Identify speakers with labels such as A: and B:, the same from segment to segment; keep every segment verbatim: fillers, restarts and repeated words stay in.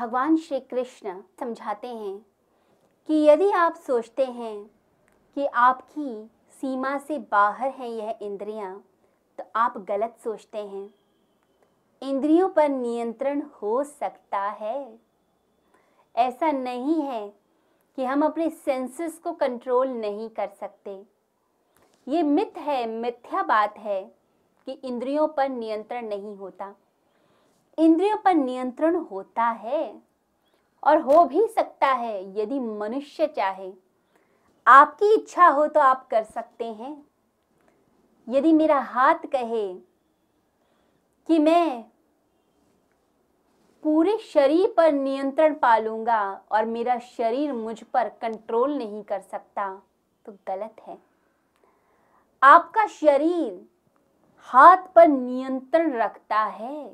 A: भगवान श्री कृष्ण समझाते हैं कि यदि आप सोचते हैं कि आपकी सीमा से बाहर है यह इंद्रियां, तो आप गलत सोचते हैं। इंद्रियों पर नियंत्रण हो सकता है। ऐसा नहीं है कि हम अपने सेंसेस को कंट्रोल नहीं कर सकते। ये मिथ है, मिथ्या बात है कि इंद्रियों पर नियंत्रण नहीं होता। इंद्रियों पर नियंत्रण होता है और हो भी सकता है यदि मनुष्य चाहे। आपकी इच्छा हो तो आप कर सकते हैं। यदि मेरा हाथ कहे कि मैं पूरे शरीर पर नियंत्रण पालूंगा और मेरा शरीर मुझ पर कंट्रोल नहीं कर सकता, तो गलत है। आपका शरीर हाथ पर नियंत्रण रखता है।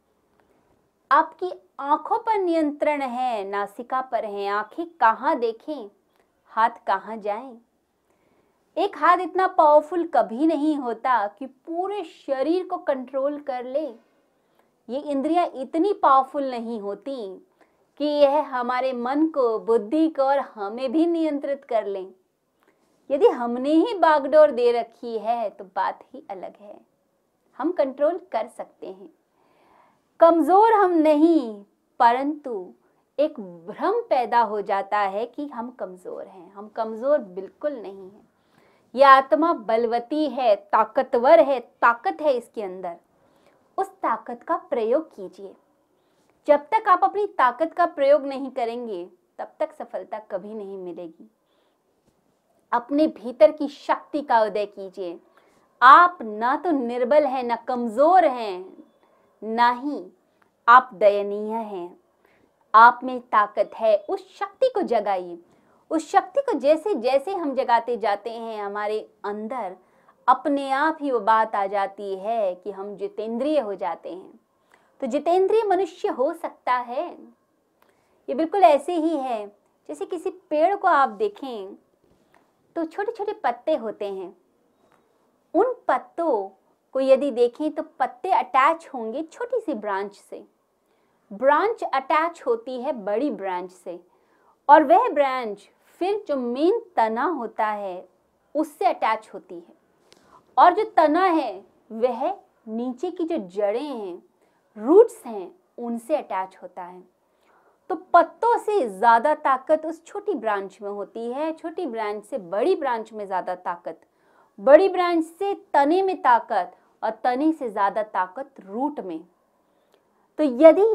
A: आपकी आंखों पर नियंत्रण है, नासिका पर है। आंखें कहाँ देखें, हाथ कहाँ जाएं। एक हाथ इतना पावरफुल कभी नहीं होता कि पूरे शरीर को कंट्रोल कर ले। ये इंद्रियां इतनी पावरफुल नहीं होती कि यह हमारे मन को, बुद्धि को और हमें भी नियंत्रित कर लें। यदि हमने ही बागडोर दे रखी है तो बात ही अलग है। हम कंट्रोल कर सकते हैं। कमजोर हम नहीं, परंतु एक भ्रम पैदा हो जाता है कि हम कमजोर हैं। हम कमजोर बिल्कुल नहीं हैं। यह आत्मा बलवती है, ताकतवर है, ताकत है इसके अंदर। उस ताकत का प्रयोग कीजिए। जब तक आप अपनी ताकत का प्रयोग नहीं करेंगे, तब तक सफलता कभी नहीं मिलेगी। अपने भीतर की शक्ति का उदय कीजिए। आप ना तो निर्बल हैं, ना कमजोर हैं, ना ही आप दयनीय हैं। आप में ताकत है। उस शक्ति को जगाइए। उस शक्ति को जैसे जैसे हम जगाते जाते हैं, हमारे अंदर अपने आप ही वो बात आ जाती है कि हम जितेंद्रिय हो जाते हैं। तो जितेंद्रिय मनुष्य हो सकता है। ये बिल्कुल ऐसे ही है जैसे किसी पेड़ को आप देखें तो छोटे छोटे पत्ते होते हैं। उन पत्तों को यदि देखें तो पत्ते अटैच होंगे छोटी सी ब्रांच से। ब्रांच अटैच होती है बड़ी ब्रांच से, और वह ब्रांच फिर जो मेन तना होता है उससे अटैच होती है। और जो तना है वह नीचे की जो जड़ें हैं, रूट्स हैं, उनसे अटैच होता है। तो पत्तों से ज्यादा ताकत उस छोटी ब्रांच में होती है, छोटी ब्रांच से बड़ी ब्रांच में ज्यादा ताकत, बड़ी ब्रांच से तने में ताकत, और तने से ज्यादा ताकत रूट में। तो यदि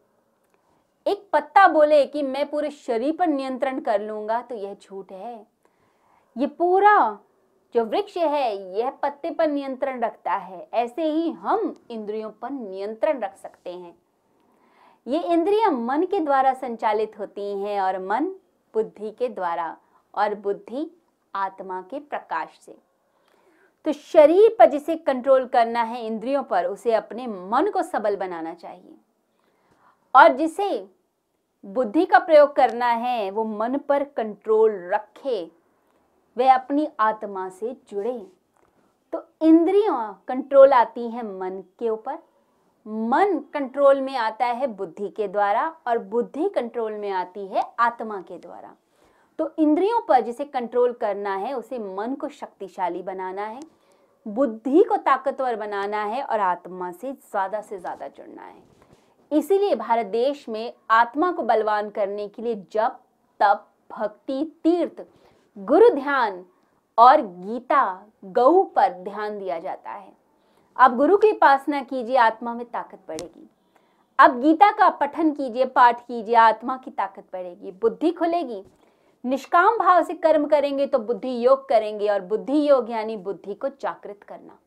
A: एक पत्ता बोले कि मैं पूरे शरीर पर नियंत्रण कर लूंगा, तो यह झूठ है। ये पूरा जो वृक्ष है यह पत्ते पर नियंत्रण रखता है। ऐसे ही हम इंद्रियों पर नियंत्रण रख सकते हैं। ये इंद्रियां मन के द्वारा संचालित होती हैं, और मन बुद्धि के द्वारा, और बुद्धि आत्मा के प्रकाश से। तो शरीर पर जिसे कंट्रोल करना है, इंद्रियों पर, उसे अपने मन को सबल बनाना चाहिए। और जिसे बुद्धि का प्रयोग करना है, वो मन पर कंट्रोल रखे, वह अपनी आत्मा से जुड़े। तो इंद्रियां कंट्रोल आती हैं मन के ऊपर, मन कंट्रोल में आता है बुद्धि के द्वारा, और बुद्धि कंट्रोल में आती है आत्मा के द्वारा। तो इंद्रियों पर जिसे कंट्रोल करना है, उसे मन को शक्तिशाली बनाना है, बुद्धि को ताकतवर बनाना है, और आत्मा से ज्यादा से ज्यादा जुड़ना है। इसीलिए भारत देश में आत्मा को बलवान करने के लिए जप, तप, भक्ति, तीर्थ, गुरु ध्यान और गीता, गौ पर ध्यान दिया जाता है। आप गुरु की उपासना कीजिए, आत्मा में ताकत बढ़ेगी। आप गीता का पठन कीजिए, पाठ कीजिए, आत्मा की ताकत बढ़ेगी, बुद्धि खुलेगी। निष्काम भाव से कर्म करेंगे तो बुद्धि योग करेंगे, और बुद्धि योग यानी बुद्धि को जागृत करना।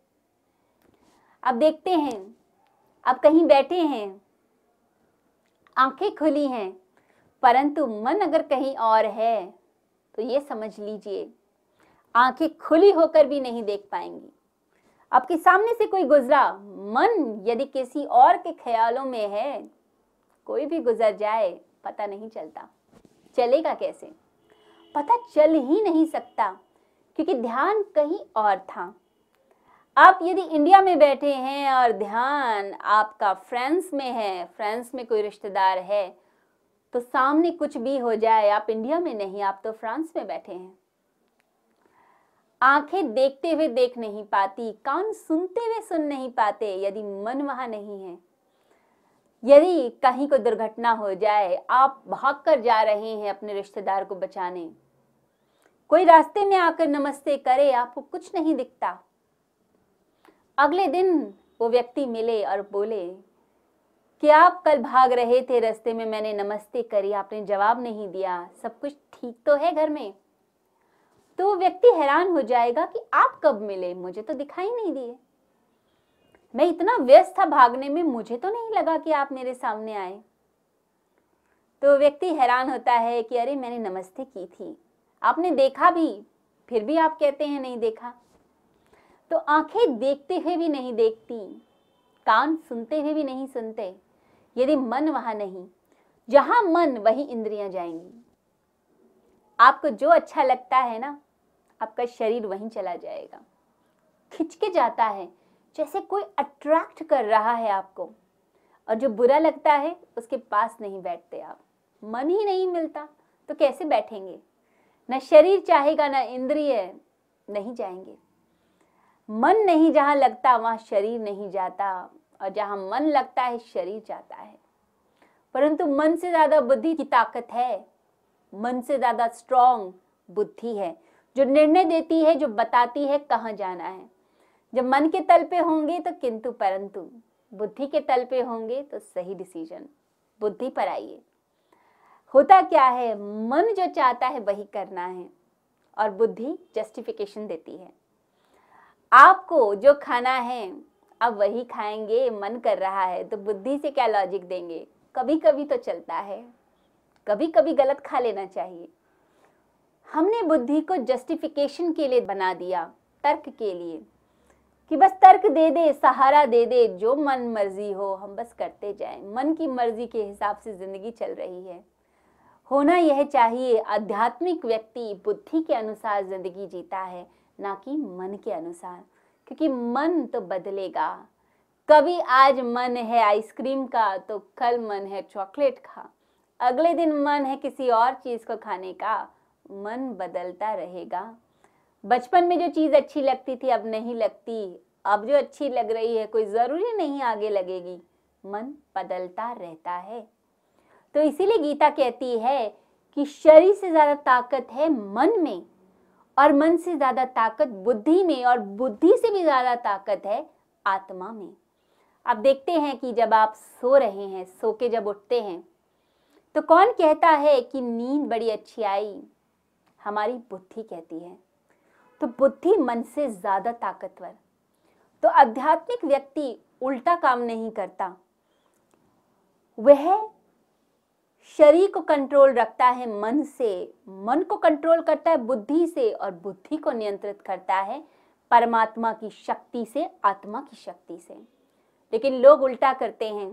A: अब देखते हैं, आप कहीं बैठे हैं, आंखें खुली हैं, परंतु मन अगर कहीं और है, तो ये समझ लीजिए आंखें खुली होकर भी नहीं देख पाएंगी। आपके सामने से कोई गुजरा, मन यदि किसी और के ख्यालों में है, कोई भी गुजर जाए पता नहीं चलता। चलेगा कैसे? पता चल ही नहीं सकता, क्योंकि ध्यान कहीं और था। आप यदि इंडिया में बैठे हैं और ध्यान आपका फ्रांस में है, फ्रांस में कोई रिश्तेदार है, तो सामने कुछ भी हो जाए, आप इंडिया में नहीं, आप तो फ्रांस में बैठे हैं। आंखें देखते हुए देख नहीं पाती, कान सुनते हुए सुन नहीं पाते यदि मन वहां नहीं है। यदि कहीं कोई दुर्घटना हो जाए, आप भागकर जा रहे हैं अपने रिश्तेदार को बचाने, कोई रास्ते में आकर नमस्ते करे, आपको कुछ नहीं दिखता। अगले दिन वो व्यक्ति मिले और बोले कि आप कल भाग रहे थे, रास्ते में मैंने नमस्ते करी, आपने जवाब नहीं दिया, सब कुछ ठीक तो है घर में? तो वो व्यक्ति हैरान हो जाएगा कि आप कब मिले, मुझे तो दिखाई नहीं दिए, मैं इतना व्यस्त था भागने में, मुझे तो नहीं लगा कि आप मेरे सामने आए। तो व्यक्ति हैरान होता है कि अरे मैंने नमस्ते की थी, आपने देखा भी, फिर भी आप कहते हैं नहीं देखा। तो आंखें देखते हुए भी नहीं देखती, कान सुनते हुए भी नहीं सुनते यदि मन वहां नहीं। जहां मन वहीं इंद्रियां जाएंगी। आपको जो अच्छा लगता है ना, आपका शरीर वहीं चला जाएगा, खिंच के जाता है, जैसे कोई अट्रैक्ट कर रहा है आपको। और जो बुरा लगता है उसके पास नहीं बैठते आप, मन ही नहीं मिलता तो कैसे बैठेंगे? न शरीर चाहेगा न इंद्रिय, नहीं जाएंगे। मन नहीं जहां लगता वहां शरीर नहीं जाता, और जहां मन लगता है शरीर जाता है। परंतु मन से ज्यादा बुद्धि की ताकत है, मन से ज्यादा स्ट्रॉन्ग बुद्धि है, जो निर्णय देती है, जो बताती है कहाँ जाना है। जब मन के तल पे होंगे तो किंतु परंतु, बुद्धि के तल पे होंगे तो सही डिसीजन। बुद्धि पर आइए। होता क्या है, मन जो चाहता है वही करना है और बुद्धि जस्टिफिकेशन देती है। आपको जो खाना है अब वही खाएंगे, मन कर रहा है तो बुद्धि से क्या लॉजिक देंगे? कभी कभी तो चलता है, कभी कभी गलत खा लेना चाहिए। हमने बुद्धि को जस्टिफिकेशन के लिए बना दिया, तर्क के लिए, कि बस तर्क दे दे, सहारा दे दे, जो मन मर्जी हो हम बस करते जाएं। मन की मर्जी के हिसाब से जिंदगी चल रही है। होना यह चाहिए, आध्यात्मिक व्यक्ति बुद्धि के अनुसार जिंदगी जीता है, ना कि मन के अनुसार, क्योंकि मन तो बदलेगा। कभी आज मन है आइसक्रीम का तो कल मन है चॉकलेट का, अगले दिन मन है किसी और चीज को खाने का। मन बदलता रहेगा। बचपन में जो चीज अच्छी लगती थी अब नहीं लगती, अब जो अच्छी लग रही है कोई जरूरी नहीं आगे लगेगी। मन बदलता रहता है। तो इसीलिए गीता कहती है कि शरीर से ज्यादा ताकत है मन में, और मन से ज्यादा ताकत बुद्धि में, और बुद्धि से भी ज्यादा ताकत है आत्मा में। आप देखते हैं कि जब आप सो रहे हैं, सो के जब उठते हैं तो कौन कहता है कि नींद बड़ी अच्छी आई? हमारी बुद्धि कहती है। तो बुद्धि मन से ज्यादा ताकतवर। तो आध्यात्मिक व्यक्ति उल्टा काम नहीं करता, वह शरीर को कंट्रोल रखता है मन से, मन को कंट्रोल करता है बुद्धि से, और बुद्धि को नियंत्रित करता है परमात्मा की शक्ति से, आत्मा की शक्ति से। लेकिन लोग उल्टा करते हैं।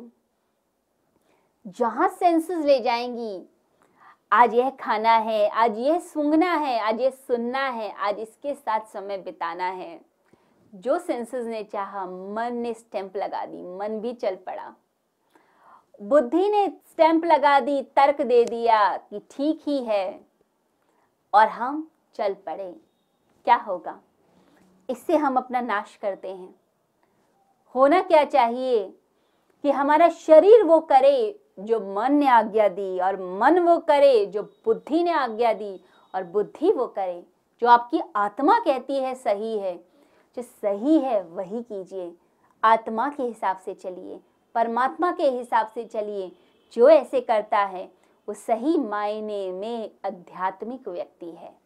A: जहां सेंसेस ले जाएंगी, आज यह खाना है, आज यह सूंघना है, आज यह सुनना है, आज इसके साथ समय बिताना है, जो सेंसेस ने चाहा, मन ने स्टैंप लगा दी, मन भी चल पड़ा। बुद्धि ने स्टैंप लगा दी, तर्क दे दिया कि ठीक ही है, और हम चल पड़े। क्या होगा? इससे हम अपना नाश करते हैं। होना क्या चाहिए कि हमारा शरीर वो करे जो मन ने आज्ञा दी, और मन वो करे जो बुद्धि ने आज्ञा दी, और बुद्धि वो करे जो आपकी आत्मा कहती है सही है। जो सही है वही कीजिए, आत्मा के हिसाब से चलिए, परमात्मा के हिसाब से चलिए। जो ऐसे करता है वो सही मायने में आध्यात्मिक व्यक्ति है।